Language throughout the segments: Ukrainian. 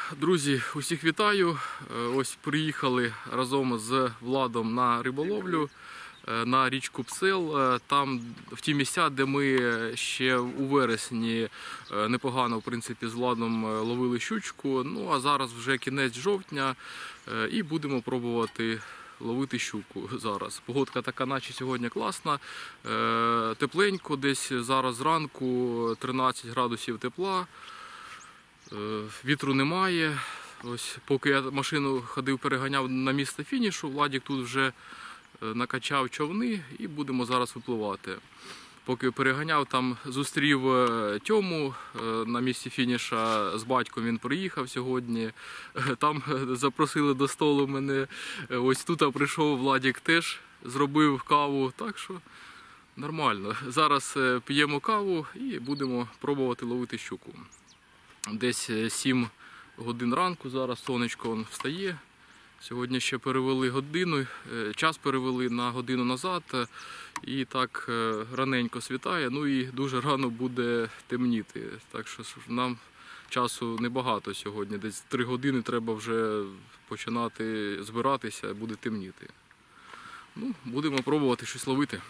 Друзі, усіх вітаю. Ось приїхали разом з Владом на риболовлю на річку Псел. Там в ті місця, де ми ще у вересні непогано в принципі, з Владом ловили щучку. Ну а зараз вже кінець жовтня і будемо пробувати ловити щуку зараз. Погодка така, наче сьогодні класна, тепленько, десь зараз зранку 13 градусів тепла. Вітру немає. Ось поки я машину ходив, переганяв на місце фінішу, Владик тут вже накачав човни і будемо зараз випливати. Поки переганяв, там зустрів Тьому на місці фініша з батьком, він приїхав сьогодні. Там запросили до столу мене. Ось тут прийшов Владик теж, зробив каву, так що нормально. Зараз п'ємо каву і будемо пробувати ловити щуку. Десь 7 годин ранку, зараз сонечко встає. Сьогодні ще перевели годину, час перевели на годину назад. І так раненько світає, ну і дуже рано буде темніти. Так що нам часу небагато сьогодні, десь 3 години треба вже починати збиратися, буде темніти. Ну, будемо пробувати щось ловити.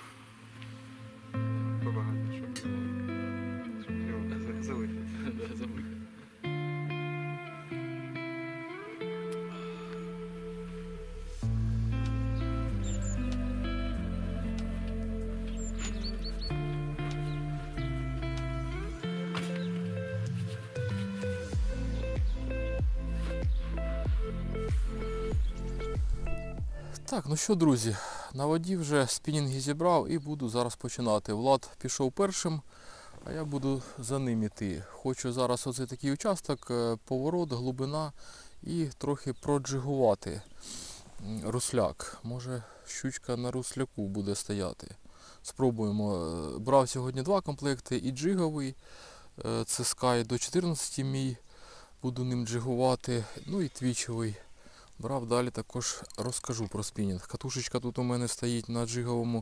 Так, ну що, друзі, на воді вже спінінги зібрав і буду зараз починати. Влад пішов першим, а я буду за ним іти. Хочу зараз оцей такий участок, поворот, глибина і трохи проджигувати русляк. Може щучка на русляку буде стояти. Спробуємо. Брав сьогодні 2 комплекти, і джиговий, це Sky до 14 мій, буду ним джигувати, ну і твічовий. Брав, далі також розкажу про спінінг. Катушечка тут у мене стоїть на джиговому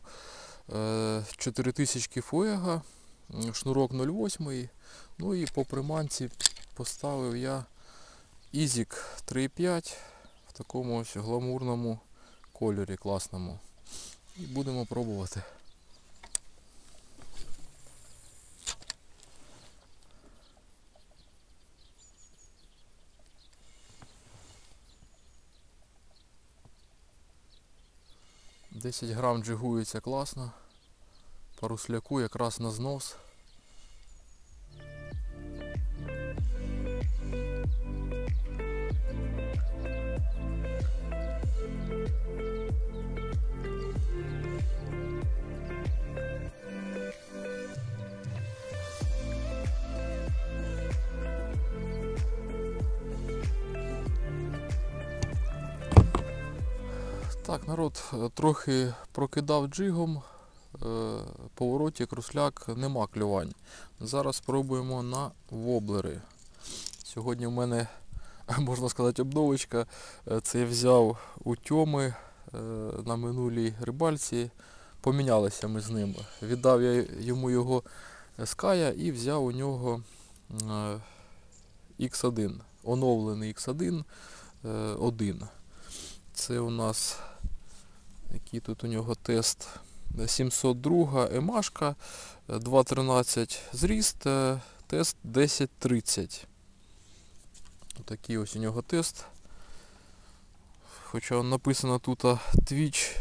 4000 Fuego, шнурок 0,8. Ну і по приманці поставив я Ізік 3,5 в такому ось гламурному кольорі класному. І будемо пробувати. «10 грам джигується класно, по русляку якраз на знос». Так, народ, трохи прокидав джигом, поворотик, русляк, нема клювань. Зараз спробуємо на воблери. Сьогодні в мене, можна сказати, обновочка. Це я взяв у Тьоми на минулій рибальці, помінялися ми з ним. Віддав я йому його Sky і взяв у нього X1, оновлений X1 1. Це у нас, який тут у нього тест, 702 емашка, 2.13 зріст, тест 10.30. Такий ось у нього тест. Хоча написано тут Twitch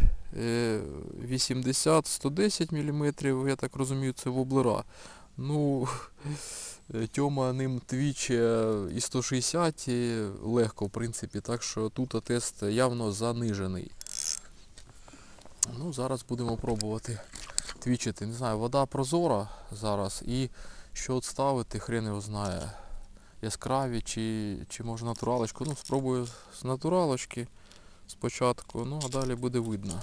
80-110 мм, я так розумію, це воблера. Ну, Тьома ним Twitch і 160 легко, в принципі, так що тут тест явно занижений. Ну, зараз будемо пробувати твічити. Не знаю, вода прозора зараз, і що от ставити, хрен його знає. Яскраві чи може натуралочку. Ну, спробую з натуралочки спочатку, ну а далі буде видно.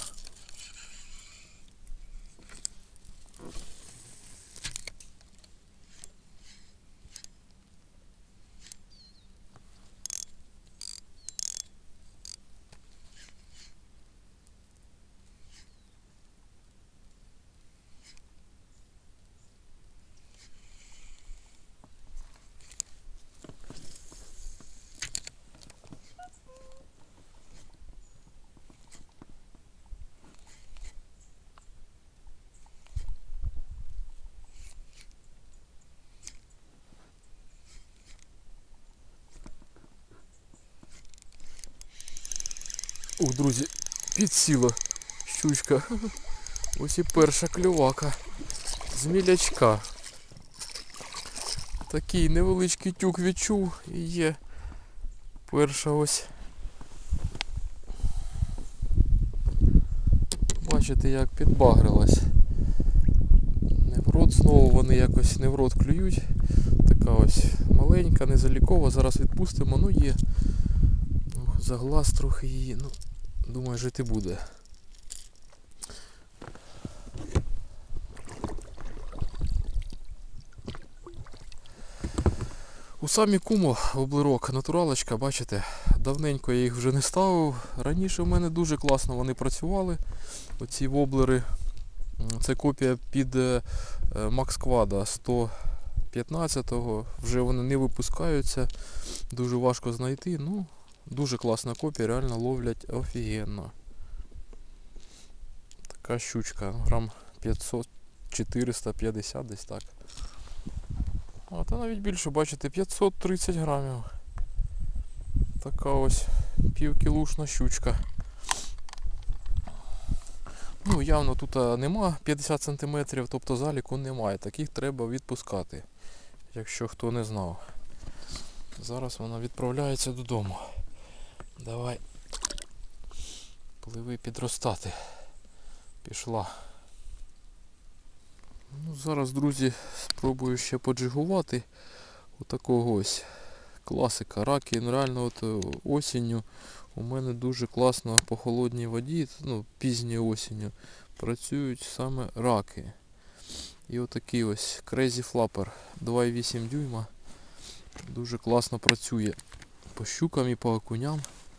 Друзі, підсіла щучка. Ось і перша клювака з мілячка. Такий невеличкий тюк відчув і є перша ось. Бачите, як підбагрилась. Не в рот знову вони якось не в рот клюють. Така ось маленька, незалікова. Зараз відпустимо, ну є. За глаз трохи її, ну, думаю, жити буде. У самі Кумо воблерок, натуралочка, бачите, давненько я їх вже не ставив. Раніше в мене дуже класно вони працювали, оці воблери. Це копія під Max Quad 115-го, вже вони не випускаються, дуже важко знайти, ну, дуже класна копія, реально ловлять офігенно. Така щучка, грам 500-450 десь так. А та навіть більше, бачите, 530 грамів. Така ось півкілушна щучка. Ну, явно тут нема 50 см, тобто заліку немає. Таких треба відпускати, якщо хто не знав. Зараз вона відправляється додому. Давай, пливи підростати. Пішла. Ну, зараз, друзі, спробую ще поджигувати. Отакого ось класика. Раки, реально от осінню у мене дуже класно по холодній воді, ну, пізньою осінню, працюють саме раки. І отакий ось Crazy Flapper 2,8 дюйма. Дуже класно працює по щукам і по окуням.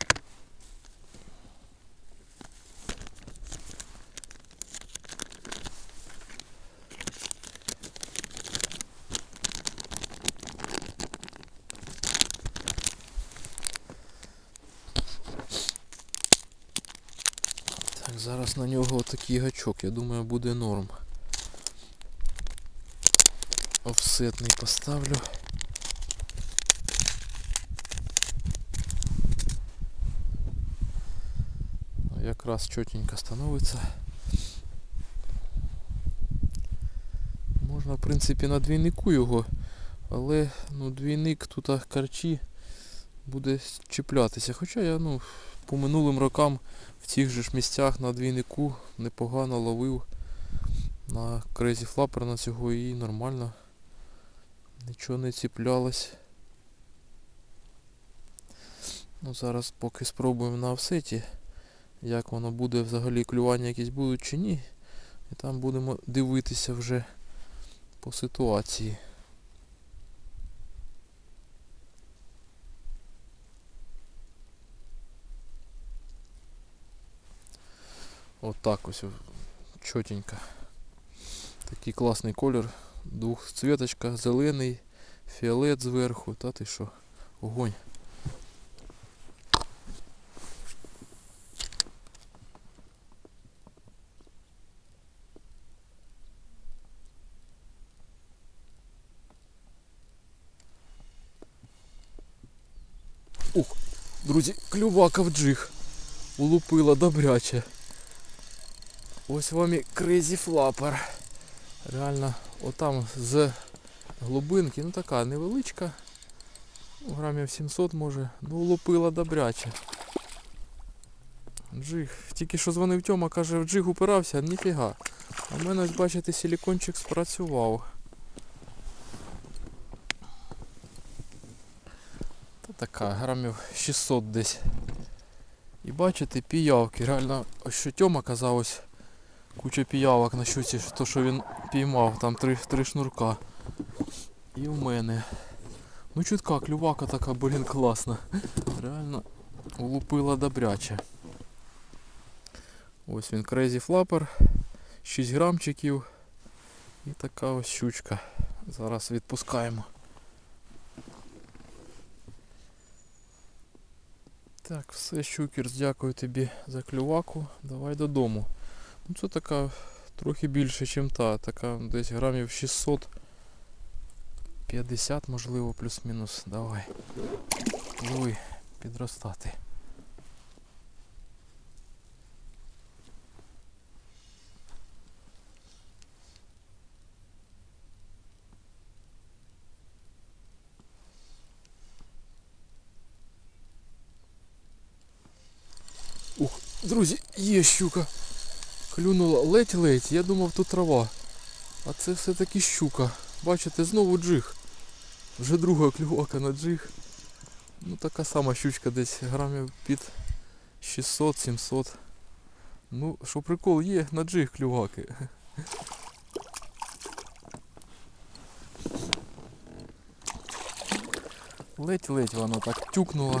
Так, зараз на нього отакий гачок, я думаю, буде норм. Офсетний поставлю. Якраз чотенько становиться. Можна, в принципі, на двійнику його, але ну, двійник тут карчі буде чіплятися. Хоча я, ну, по минулим рокам в цих же ж місцях на двійнику непогано ловив на Crazy Flapper на цього і нормально. Нічого не цеплялось. Ну, зараз поки спробуємо на офсеті, як воно буде, взагалі клювання якісь будуть чи ні. І там будемо дивитися вже по ситуації. Отак ось чотенько. Такий класний колір. Двохцветочка, зелений, фіолет зверху. Та ти що? Огонь. Ух, друзі, клювака в джиг. Улупила добряче. Ось вам і Crazy Flapper. Реально, отам з глибинки, ну така невеличка, грамів 700 може, ну улупила добряче. Джиг, тільки що дзвонив Тьома, каже, в джиг упирався, ніфіга. А в мене, ось, бачите, силікончик спрацював. Та така, грамів 600 десь. І бачите, піявки, реально, ось що Тьома казав, ось куча піявок на щуці, то що він піймав, там три шнурка. І в мене. Ну чутка, клювака така, блін, класна. Реально улупила добряче. Ось він, Crazy Flapper, 6 грамчиків. І така ось щучка. Зараз відпускаємо. Так, все, щукерс, дякую тобі за клюваку. Давай додому. Ну це така трохи більше, ніж та. Така десь грамів 650, можливо, плюс-мінус. Давай. Пливи підростати. Друзі, є щука. Клюнула ледь-ледь, я думав тут трава. А це все-таки щука. Бачите, знову джиг. Вже друга клювака на джиг. Ну така сама щучка десь грамів під 600-700. Ну, що прикол, є на джиг клюваки. Ледь-ледь вона так тюкнула.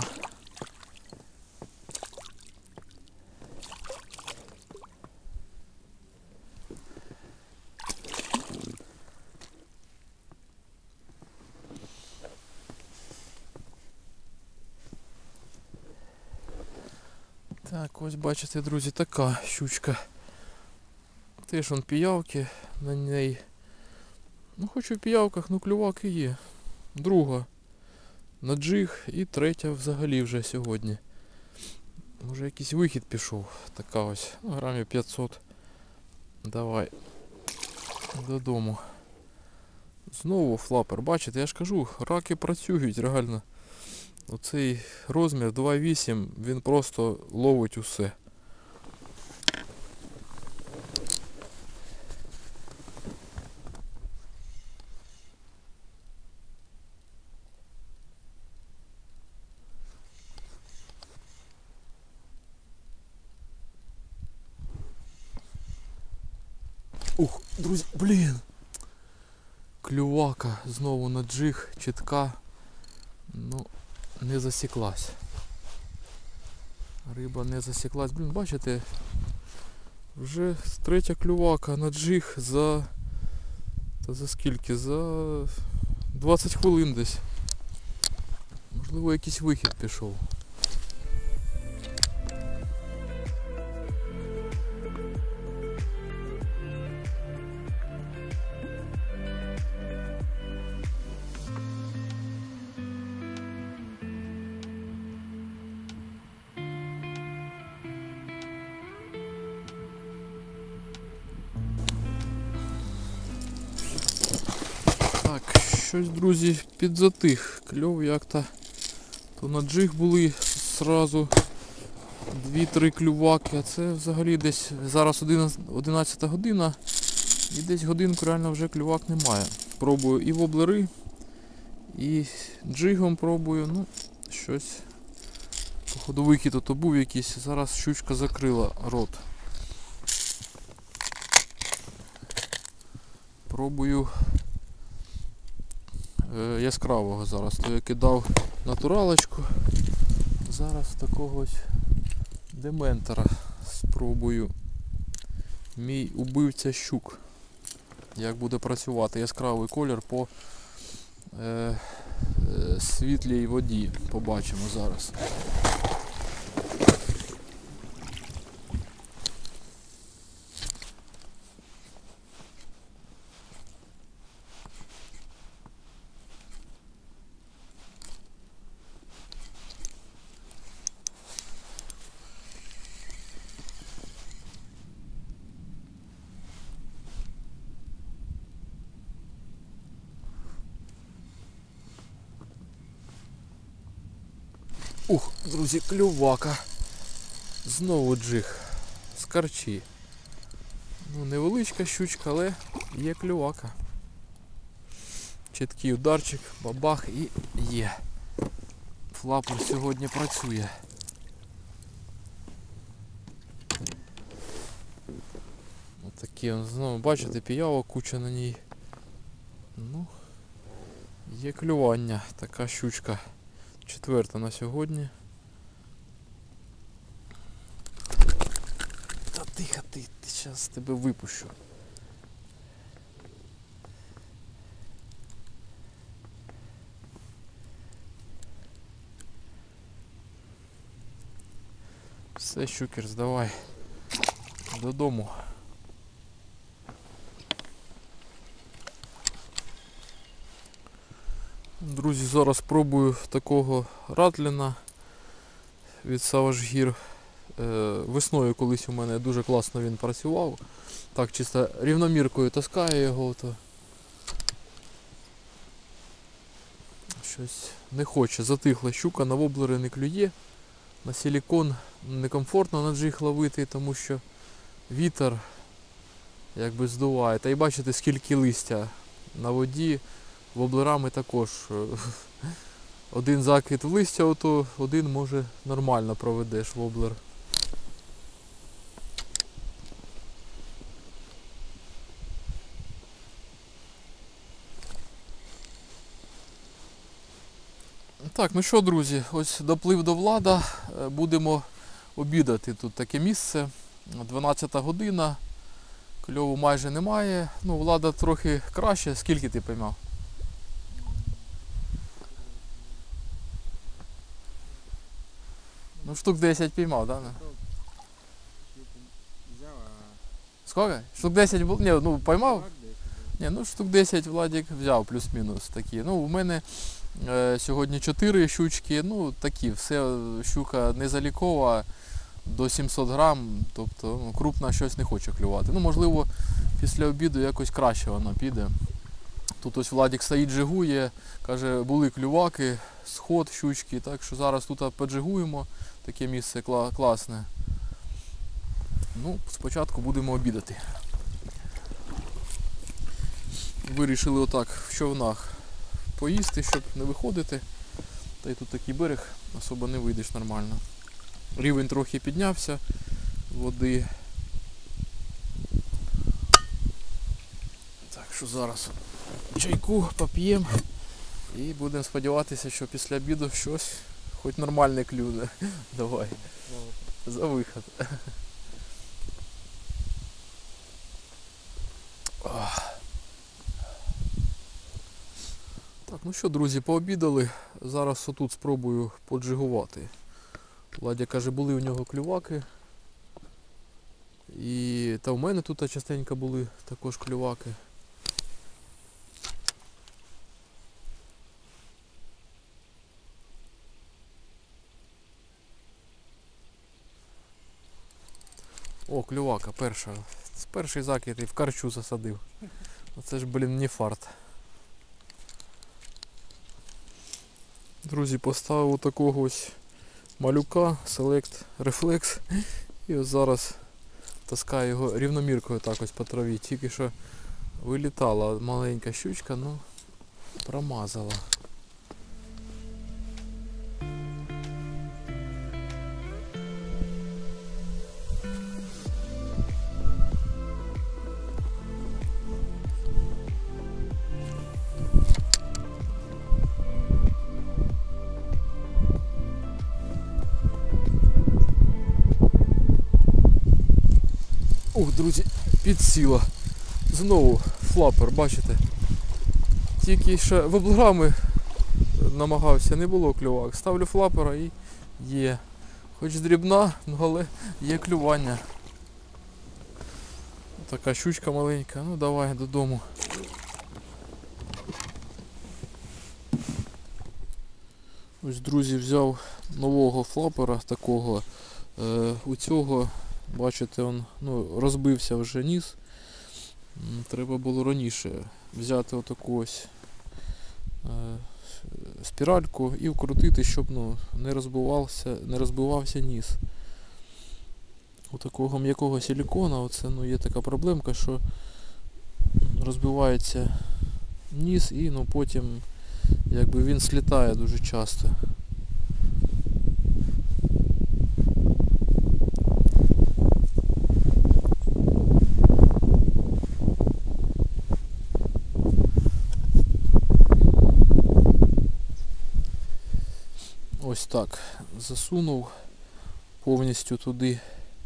Так, ось бачите, друзі, така щучка. Теж вон піявки на неї. Ну хоч у піявках, ну клюваки є. Друга на джиг і третя взагалі вже сьогодні. Може якийсь вихід пішов. Така ось, ну, грамів 500. Давай додому. Знову флапер. Бачите, я ж кажу, раки працюють реально. Оцей розмір 2,8, він просто ловить усе. Ух, друзі, блін! Клювака знову на джиг, чітка. Ну, не засіклась. Риба не засіклась. Блін, бачите, вже третя клювака на джиг за... Та за скільки? За 20 хвилин десь. Можливо, якийсь вихід пішов. Так, щось, друзі, підзатих. Кльов як-то. То на джиг були зразу 2-3 клюваки, а це взагалі десь зараз 11 година і десь годинку реально вже клювак немає. Пробую і воблери, і джигом пробую, ну щось. Походу вихід то був якийсь, зараз щучка закрила рот. Пробую яскравого зараз, то я кидав натуралочку, зараз такого ось дементора спробую. Мій убивця щук. Як буде працювати яскравий колір по світлій воді. Побачимо зараз. Ух, друзі, клювака. Знову джиг. З карчі. Ну, невеличка щучка, але є клювака. Чіткий ударчик, бабах і є. Флапер сьогодні працює. Отакі, знову, бачите, піявок куча на ній. Ну, є клювання, така щучка. Четверта на сьогодні. Та тихо ти, зараз тебе випущу. Все, щукер, здавай додому. Друзі, зараз спробую такого ратліна від Savage Gear. Весною колись у мене дуже класно він працював. Так, чисто рівноміркою таскаю його, то щось не хоче. Затихла щука, на воблери не клює. на силікон некомфортно на джиг ловити, тому що вітер якби здуває. Та й бачите, скільки листя на воді, воблерами також. Один закид в листя, ото один може нормально проведеш воблер. Так, ну що, друзі, ось доплив до Влада, будемо обідати. Тут таке місце, 12 година, кльову майже немає. Ну, Влада трохи краще. Скільки ти поймав? Ну, штук 10 піймав, так? Да? Сколько? Штук 10 було? Ні, ну поймав? Ні, ну штук 10 Владик взяв, плюс-мінус такі. Ну, у мене сьогодні 4 щучки, ну такі, все щука не залікова, до 700 грам, тобто ну, крупна щось не хоче клювати. Ну, можливо, після обіду якось краще вона піде. Тут ось Владик стоїть, джигує, каже, були клюваки, сход щучки, так що зараз тут поджигуємо, таке місце класне. Ну, спочатку будемо обідати. Вирішили отак в човнах поїсти, щоб не виходити. Та й тут такий берег, особо не вийдеш нормально. Рівень трохи піднявся води. Так що зараз чайку поп'ємо і будемо сподіватися, що після обіду щось хоч нормальне клюне. Давай. За вихід. Так, ну що, друзі, пообідали. Зараз отут спробую поджигувати. Владя каже, були у нього клюваки. І та в мене тут частенько були також клюваки. О, клювака, перша. Це перший закид і в карчу засадив. Оце ж, блін, не фарт. Друзі, поставив такого ось малюка, Select Reflex. І ось зараз таскаю його рівноміркою так ось по траві. Тільки що вилітала маленька щучка, ну промазала. Ох, друзі, підсіла. Знову флапер, бачите? Тільки ще воблерами намагався, не було клювак. Ставлю флапера і є. Хоч дрібна, але є клювання. Така щучка маленька, ну давай додому. Ось, друзі, взяв нового флапера такого. У цього, бачите, он, ну, розбився вже ніс. Треба було раніше взяти отаку ось спіральку і вкрутити, щоб ну, не розбивався ніс. У такого м'якого силікона оце, ну, є така проблемка, що розбивається ніс і ну, потім якби він слітає дуже часто. Ось так засунув повністю туди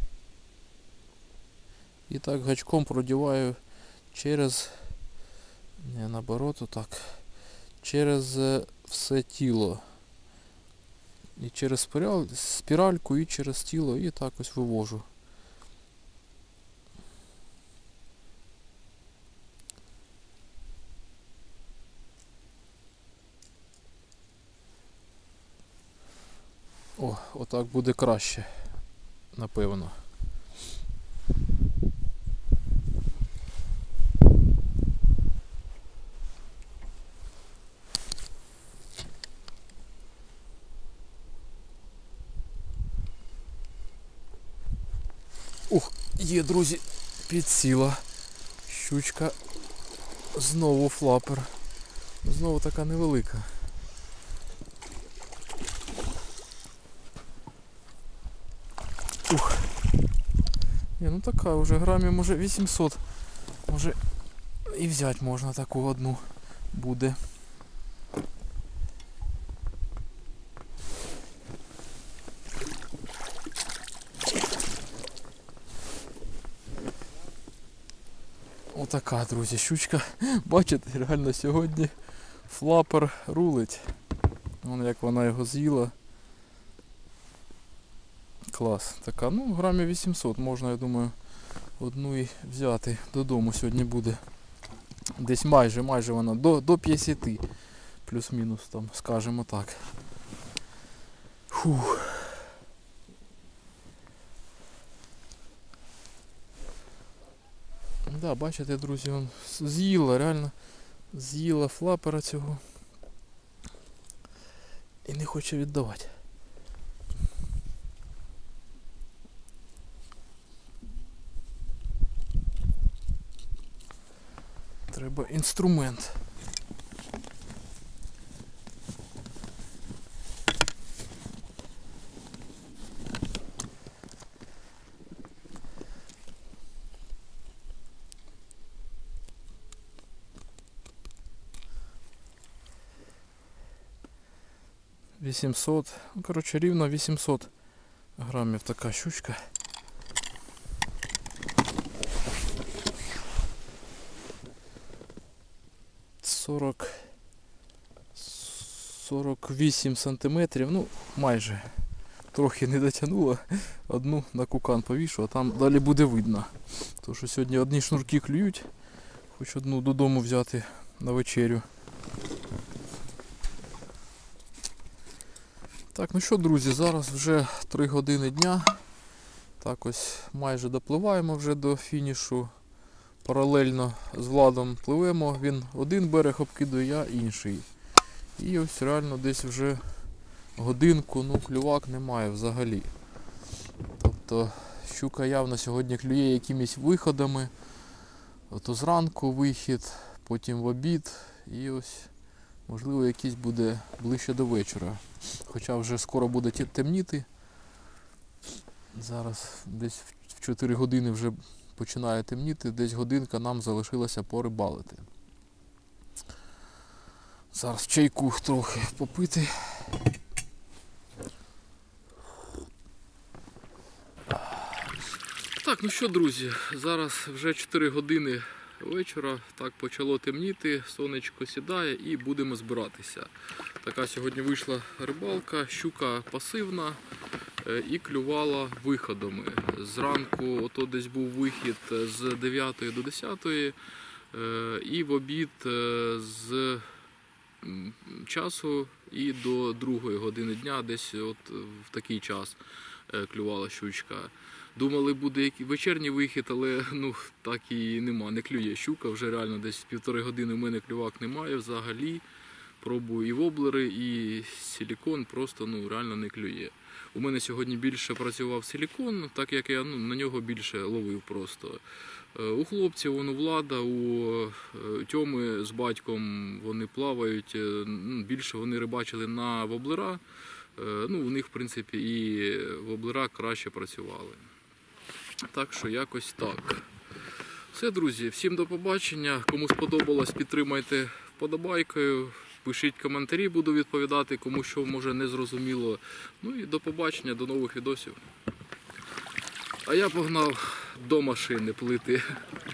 і так гачком продіваю через, не, наоборот, отак, через все тіло. І через спіральку, і через тіло, і так ось вивожу. О, отак буде краще, напевно. Ух, є, друзі, підсіла. Щучка. Знову флапер. Знову така невелика. Ух. Ні, ну така вже грамів, може 800. Може і взяти можна таку одну буде. Отака, друзі, щучка. Бачите, реально сьогодні флапер рулить. Вон як вона його з'їла. Клас. Така, ну, грамів 800 можна, я думаю, одну і взяти додому сьогодні буде. Десь майже вона до 50. Плюс-мінус там, скажімо так. Фух. Да, бачите, друзі, он з'їла, реально з'їла флапера цього і не хоче віддавати. Треба інструмент. $800, ну, коротше, рівно 800 грамів така щучка. — 48 сантиметрів, ну майже. Трохи не дотягнула. Одну на кукан повішу, а там далі буде видно. Тому що сьогодні одні шнурки клюють. Хоч одну додому взяти на вечерю. Так, ну що, друзі, зараз вже 3 години дня. Так ось майже допливаємо вже до фінішу. Паралельно з Владом пливемо. Він один берег обкидує, я інший. І ось реально десь вже годинку, ну, клювак немає взагалі. Тобто щука явно сьогодні клює якимись виходами. Ото зранку вихід, потім в обід і ось, можливо, якийсь буде ближче до вечора. Хоча вже скоро буде темніти. Зараз десь в 4 години вже починає темніти, десь годинка нам залишилася порибалити. Зараз чайку трохи попити. Так, ну що, друзі, зараз вже 4 години вечора, так почало темніти, сонечко сідає і будемо збиратися. Така сьогодні вийшла рибалка, щука пасивна і клювала виходами. Зранку ото десь був вихід з 9 до 10 і в обід з часу і до 2 години дня, десь от в такий час клювала щучка. Думали, буде вечірній вихід, але ну так і нема, не клює щука, вже реально десь 1,5 години в мене клювак немає взагалі. Пробую і воблери, і силікон, просто ну реально не клює. У мене сьогодні більше працював силікон, так як я на нього більше ловив просто. У хлопців, у Влада, у Тьоми з батьком вони плавають, більше вони рибачили на воблера. Ну, у них, в принципі, і воблера краще працювали. Так що якось так. Все, друзі, всім до побачення. Кому сподобалось, підтримайте вподобайкою. Пишіть коментарі, буду відповідати, кому що може не зрозуміло. Ну і до побачення, до нових відосів. А я погнав до машини плити.